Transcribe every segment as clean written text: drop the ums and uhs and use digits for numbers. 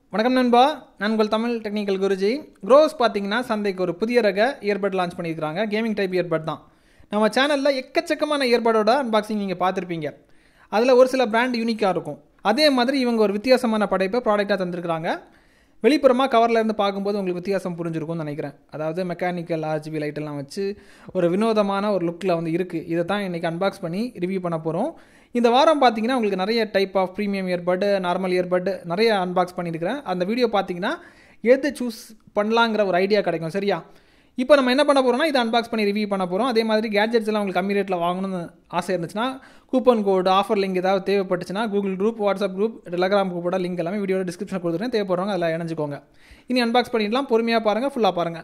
வணக்கம் நண்பா, நான் உங்கள் தமிழ் டெக்னிக்கல் குருஜி. க்ரோஸ் பார்த்தீங்கன்னா சந்தைக்கு ஒரு புதிய ரக இயர்பட் லான்ச் பண்ணியிருக்காங்க. கேமிங் டைப் இயர்பட் தான். நம்ம சேனலில் எக்கச்சக்கமான இயர்படோட அன்பாக்சிங் நீங்கள் பார்த்துருப்பீங்க. அதில் ஒரு சில பிராண்ட் யூனிக்காக இருக்கும். அதே மாதிரி இவங்க ஒரு வித்தியாசமான படைப்பை ப்ராடக்டாக தந்திருக்கிறாங்க. வெளிப்புறமாக கவரில் இருந்து பார்க்கும்போது உங்களுக்கு வித்தியாசம் புரிஞ்சிருக்கும்னு நினைக்கிறேன். அதாவது மெக்கானிக்கல் ஆர்ஜிபி லைட்டெல்லாம் வச்சு ஒரு வினோதமான ஒரு லுக்கில் வந்து இருக்குது. இதை தான் இன்றைக்கி அன்பாக்ஸ் பண்ணி ரிவ்யூ பண்ண போகிறோம். இந்த வாரம் பார்த்தீங்கன்னா உங்களுக்கு நிறைய type of premium earbud, normal earbud நிறைய அன்பாக்ஸ் பண்ணியிருக்கிறேன். அந்த வீடியோ பார்த்தீங்கன்னா எது சூஸ் பண்ணலாங்கிற ஒரு ஐடியா கிடைக்கும். சரியா? இப்போ நம்ம என்ன பண்ண போகிறோம்னா இதை அன்பாக்ஸ் பண்ணி ரிவ்யூ பண்ண போகிறோம். அதே மாதிரி கேட்ஜெட்ஸ் எல்லாம் உங்களுக்கு கம்மி ரேட்டில் வாங்கணும்னு ஆசை இருந்துச்சுன்னா, கூப்பன் கோடு, ஆஃபர் லிங்க் ஏதாவது தேவைப்பட்டுச்சுன்னா Google group, WhatsApp group, Telegram குரூப்போட லிங்க் எல்லாமே வீடியோட டிஸ்கிரிப்ஷனில் கொடுத்துருக்கேன். தேவைப்படுறவங்க அதில் இணைஞ்சிக்கோங்க. இனி அன்பாக்ஸ் பண்ணிடலாம். பொறுமையாக பாருங்கள், ஃபுல்லாக பாருங்கள்.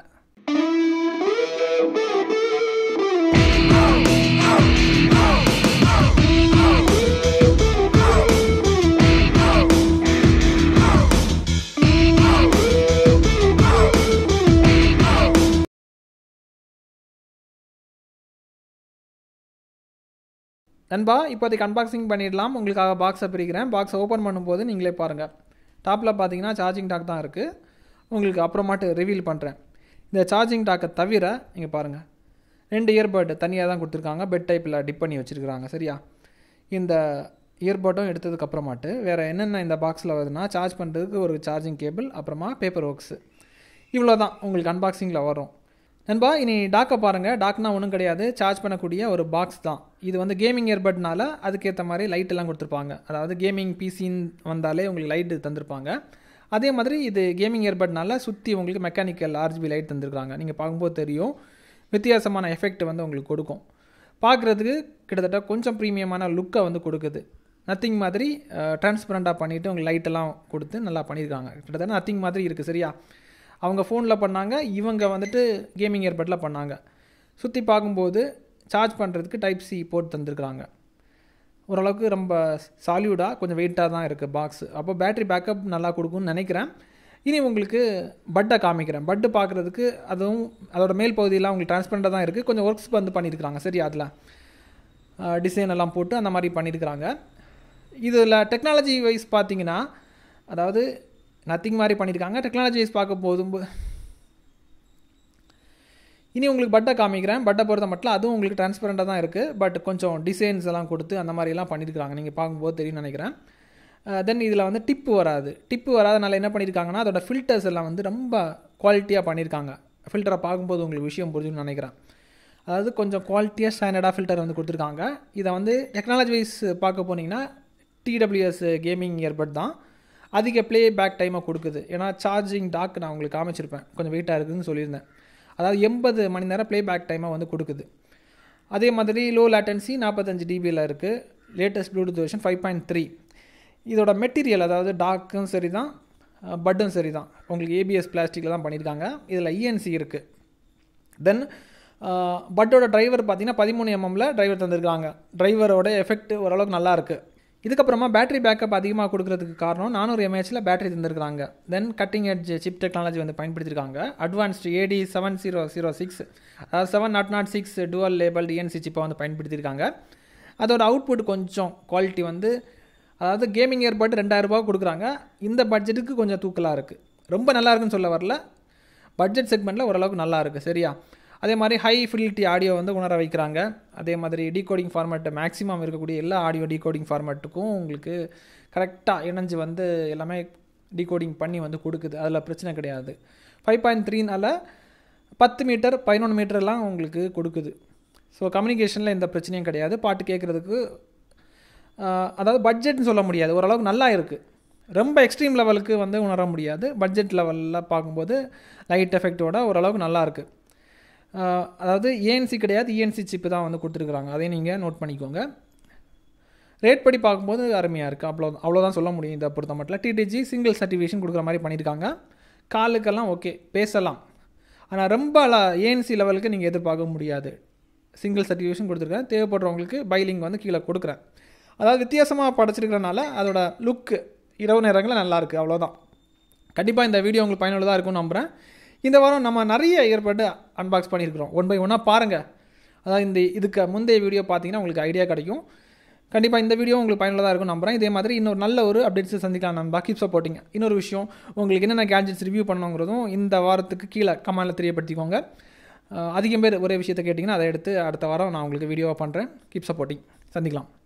நண்பா, இப்போதைக்கு அன்பாக்சிங் பண்ணிடலாம். உங்களுக்காக பாக்ஸை பிரிக்கிறேன். பாக்ஸை ஓப்பன் பண்ணும்போது நீங்களே பாருங்கள். டாப்பில் பார்த்தீங்கன்னா சார்ஜிங் டாக் தான் இருக்குது. உங்களுக்கு அப்புறமாட்டு ரிவீல் பண்ணுறேன். இந்த சார்ஜிங் டாக்கை தவிர இங்கே பாருங்கள், 2 இயர்பட் தனியாக தான் கொடுத்துருக்காங்க. பெட் டைப்பில் டிப் பண்ணி வச்சுருக்காங்க. சரியா? இந்த இயர்பட்டும் எடுத்ததுக்கப்புறமாட்டு வேறு என்னென்ன இந்த பாக்ஸில் வருதுன்னா, சார்ஜ் பண்ணுறதுக்கு ஒரு சார்ஜிங் கேபிள், அப்புறமா பேப்பர் ஒர்க்ஸு. இவ்வளோ தான் உங்களுக்கு அன்பாக்சிங்கில் வரும். நண்பா, இனி டாக்கை பாருங்கள். டாக்னா ஒன்றும் கிடையாது, சார்ஜ் பண்ணக்கூடிய ஒரு பாக்ஸ் தான். இது வந்து கேமிங் இயர்பட்னால அதுக்கேற்ற மாதிரி லைட்டெல்லாம் கொடுத்துருப்பாங்க. அதாவது கேமிங் பிசின்னு வந்தாலே உங்களுக்கு லைட்டு தந்திருப்பாங்க. அதே மாதிரி இது கேமிங் இயர்பட்னால சுற்றி உங்களுக்கு மெக்கானிக்கல் ஆர்ஜிபி லைட் தந்திருக்காங்க. நீங்கள் பார்க்கும்போது தெரியும், வித்தியாசமான எஃபெக்ட் வந்து உங்களுக்கு கொடுக்கும். பார்க்குறதுக்கு கிட்டத்தட்ட கொஞ்சம் ப்ரீமியமான லுக்கை வந்து கொடுக்குது. நத்திங் மாதிரி டிரான்ஸ்பரண்ட்டாக பண்ணிவிட்டு உங்களுக்கு லைட்டெல்லாம் கொடுத்து நல்லா பண்ணியிருக்காங்க. கிட்டத்தட்ட நத்திங் மாதிரி இருக்குது. சரியா? அவங்க ஃபோனில் பண்ணாங்க, இவங்க வந்துட்டு கேமிங் இயர்பட்டில் பண்ணாங்க. சுற்றி பார்க்கும்போது சார்ஜ் பண்ணுறதுக்கு டைப் சி போட்டு தந்துருக்குறாங்க. ஓரளவுக்கு ரொம்ப சாலியூடாக கொஞ்சம் வெயிட்டாக தான் இருக்குது பாக்ஸு. அப்போ பேட்ரி பேக்கப் நல்லா கொடுக்கும்னு நினைக்கிறேன். இனி உங்களுக்கு பட்டை காமிக்கிறேன். பட்டு பார்க்குறதுக்கு அதுவும் அதோட மேல் பகுதியெல்லாம் உங்களுக்கு டிரான்ஸ்பரண்ட்டாக தான் இருக்குது. கொஞ்சம் ஒர்க்ஸ் வந்து பண்ணியிருக்கிறாங்க. சரி, அதில் டிசைன் எல்லாம் போட்டு அந்த மாதிரி பண்ணியிருக்கிறாங்க. இதில் டெக்னாலஜி வைஸ் பார்த்தீங்கன்னா, அதாவது நத்திங் மாதிரி பண்ணியிருக்காங்க. டெக்னாலஜி வைஸ் பார்க்க போதும்போது இனி உங்களுக்கு பட்டை காமிக்கிறேன். பட்டை பொறுத்த மட்டும் அதுவும் உங்களுக்கு டிரான்ஸ்பரண்ட்டாக தான் இருக்குது. பட் கொஞ்சம் டிசைன்ஸ் எல்லாம் கொடுத்து அந்த மாதிரிலாம் பண்ணியிருக்காங்க. நீங்கள் பார்க்கும்போது தெரியும்னு நினைக்கிறேன். தென் இதில் வந்து டிப்பு வராது. டிப்பு வராதனால என்ன பண்ணியிருக்காங்கன்னா, அதோட ஃபில்டர்ஸ் எல்லாம் வந்து ரொம்ப குவாலிட்டியாக பண்ணியிருக்காங்க. ஃபில்டரை பார்க்கும்போது உங்களுக்கு விஷயம் புரிஞ்சுன்னு நினைக்கிறேன். அதாவது கொஞ்சம் குவாலிட்டியாக ஸ்டாண்டர்டாக ஃபில்டர் வந்து கொடுத்துருக்காங்க. இதை வந்து டெக்னாலஜி வைஸ் பார்க்க போனீங்கன்னா TWS கேமிங் இயர்பட் தான். அதிக ப்ளே பேக் டைமை கொடுக்குது. ஏன்னா சார்ஜிங் டாக் நான் உங்களுக்கு காமிச்சிருப்பேன், கொஞ்சம் வெயிட்டாக இருக்குதுன்னு சொல்லியிருந்தேன். அதாவது 80 மணி நேரம் ப்ளே பேக் டைமை வந்து கொடுக்குது. அதே மாதிரி லோ லேட்டன்சி 45 dBயில் இருக்குது. Latest Bluetooth version 5.3. இதோட மெட்டீரியல், அதாவது டாக்கும் சரி தான், பட்டும் சரி தான், உங்களுக்கு ABS பிளாஸ்டிக்கில் தான் பண்ணியிருக்காங்க. இதில் ENC இருக்குது. தென் பட்டோட டிரைவர் பார்த்தீங்கன்னா 13 mmல டிரைவர் தந்திருக்காங்க. டிரைவரோட எஃபெக்ட் ஓரளவுக்கு நல்லாயிருக்கு. இதுக்கப்புறமா பேட்டரி பேக்கப் அதிகமாக கொடுக்குறதுக்கு காரணம் 400 mAhல பேட்டரி தந்திருக்கிறாங்க. Then cutting edge chip technology வந்து பயன்படுத்தியிருக்காங்க. அட்வான்ஸ்டு AD7006, அதாவது 7006 டுவல் லேபிள் ENC சிப்பை வந்து பயன்படுத்தியிருக்காங்க. அதோட அவுட்புட் கொஞ்சம் குவாலிட்டி வந்து, அதாவது கேமிங் இயர்பட் 2000 ரூபா கொடுக்குறாங்க. இந்த பட்ஜெட்டுக்கு கொஞ்சம் தூக்கலாக இருக்குது. ரொம்ப நல்லா இருக்குன்னு சொல்ல வரல, பட்ஜெட் செக்மெண்ட்டில் ஓரளவுக்கு நல்லா இருக்குது. சரியா? அதே மாதிரி ஹை ஃபிடிலிட்டி ஆடியோ வந்து உணர வைக்கிறாங்க. அதே மாதிரி டீகோடிங் ஃபார்மேட் மேக்ஸிமம் இருக்கக்கூடிய எல்லா ஆடியோ டீகோடிங் ஃபார்மேட்டுக்கும் உங்களுக்கு கரெக்டாக இணைஞ்சு வந்து எல்லாமே டீகோடிங் பண்ணி வந்து கொடுக்குது. அதில் பிரச்சனை கிடையாது. 5.3னால 10 மீட்டர் 11 மீட்டர்லாம் உங்களுக்கு கொடுக்குது. ஸோ கம்யூனிகேஷனில் எந்த பிரச்சனையும் கிடையாது. பாட்டு கேட்குறதுக்கு அதாவது பட்ஜெட்னு சொல்ல முடியாது, ஓரளவுக்கு நல்லா இருக்குது. ரொம்ப எக்ஸ்ட்ரீம் லெவலுக்கு வந்து உணர முடியாது. பட்ஜெட் லெவலில் பார்க்கும்போது லைட் எஃபெக்டோட ஓரளவுக்கு நல்லாயிருக்கு. அதாவது ANC கிடையாது, ENC சிப்பு தான் வந்து கொடுத்துருக்குறாங்க. அதையும் நீங்கள் நோட் பண்ணிக்கோங்க. ரேட் படி பார்க்கும்போது அருமையாக இருக்குது. அவ்வளோதான் சொல்ல முடியும். இதை பொறுத்த மட்டும் TTG சிங்கிள் சர்டிஃபிகேஷன் கொடுக்குற மாதிரி பண்ணியிருக்காங்க. காலுக்கெல்லாம் ஓகே, பேசலாம். ஆனால் ரொம்ப ANC லெவலுக்கு நீங்கள் எதிர்பார்க்க முடியாது. சிங்கிள் சர்டிஃபிகேஷன் கொடுத்துருக்கேன். தேவைப்படுறவங்களுக்கு பைலிங் வந்து கீழே கொடுக்குறேன். அதாவது வித்தியாசமாக படைச்சிருக்கிறனால அதோட லுக்கு இரவு நேரங்களில் நல்லாயிருக்கு. அவ்வளோதான். கண்டிப்பாக இந்த வீடியோ உங்களுக்கு பயனுள்ளதாக இருக்கும்னு நம்புகிறேன். இந்த வாரம் நம்ம நிறைய இயர்பட் அன்பாக்ஸ் பண்ணியிருக்கிறோம். 1 by 1 பாருங்கள். அதாவது இதுக்கு முந்தைய வீடியோ பார்த்தீங்கன்னா உங்களுக்கு ஐடியா கிடைக்கும். கண்டிப்பாக இந்த வீடியோ உங்களுக்கு பயனுள்ளதாக இருக்கும் நம்புறேன். இதே மாதிரி இன்னொரு நல்ல ஒரு அப்டேட்ஸை சந்திக்கலாம் நண்பா. Keep supporting. இன்னொரு விஷயம், உங்களுக்கு என்னென்ன கேட்ஜெட்ஸ் ரிவ்யூ பண்ணணுங்கிறதும் இந்த வாரத்துக்கு கீழே கமெண்ட்டில் தெரியப்படுத்திக்கோங்க. அதிகம் பேர் ஒரே விஷயத்தை கேட்டிங்கன்னா அதை எடுத்து அடுத்த வாரம் நான் உங்களுக்கு வீடியோவாக பண்ணுறேன். Keep supporting. சந்திக்கலாம்.